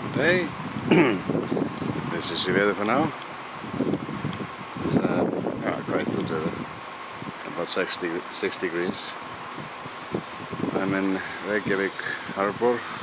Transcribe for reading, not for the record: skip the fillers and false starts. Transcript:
today. This is the weather for now. It's quite good weather, about 6 degrees. I'm in Reykjavik Harbor.